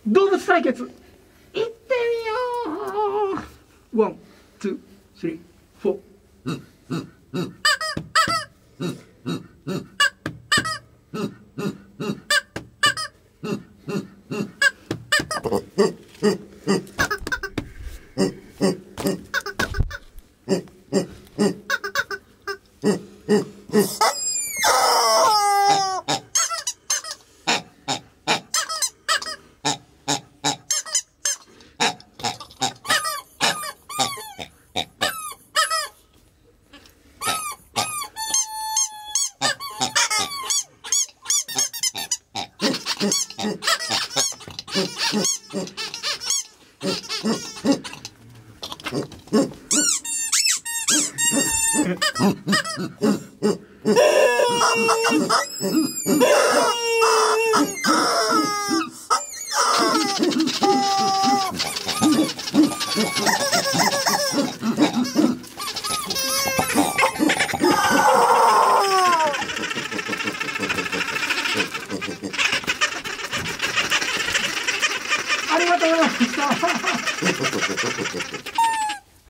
動物対決、いってみよう。ワン、ツー、スリー、フォー。ありがとうございました。